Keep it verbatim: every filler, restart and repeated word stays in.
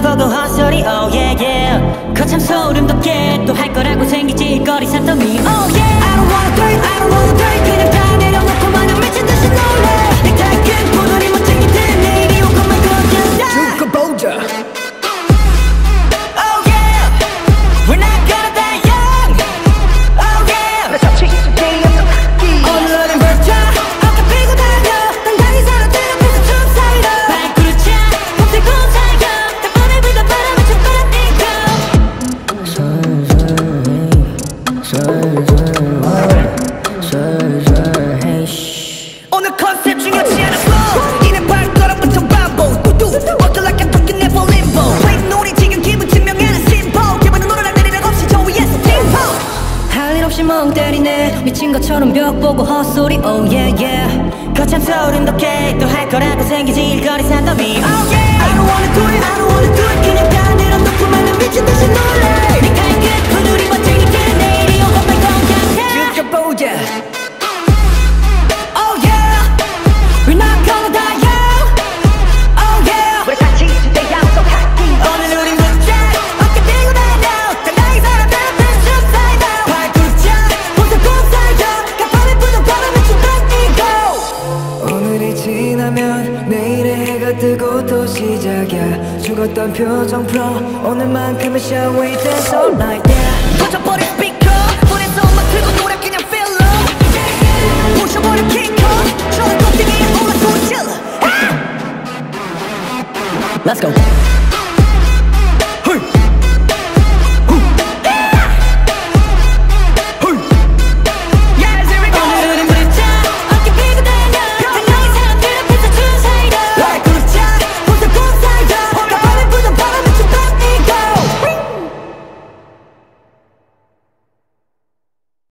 보고 헛소리 oh yeah yeah 거참 소름 돋게 또 할 거라고 생기지 일거리 산더미 oh yeah I don't wanna do it I don't wanna do it 그냥 다 내려놓고 마냥 미친 듯이 놀래 내 탈긴 포도리 못 챙기든 내일이 오고만 거짓다 두고 보자 오늘 컨셉 중요치 않았어 이는 발걸음부터 반복 뚜뚜 Walk like a duck in never limbo Play 놀이 지금 기분 증명하는 심보 기분은 오늘 할 내리락 없이 저 위에서 팀포 할 일 없이 멍 때리네 미친 것처럼 벽 보고 헛소리 oh yeah yeah 거참 소름 돋게 또 할 거라고 생기지 일거리 산더미 oh yeah I don't wanna do it I don't wanna do it 그냥 다 내려놓고 마냥 미친 듯이 놀래 내 갈끝 구두리 버티니까 내일이 오고 말 건강해 죽여보자 뜨고 또 시작이야 죽었던 표정 풀어 오늘만큼은 shall we dance all night yeah 터져버린 스피커 노래서 음악 틀고 노래 그냥 feel up 부셔버린 킹콩 저런 꼭대기에 올라서 질러 Let's go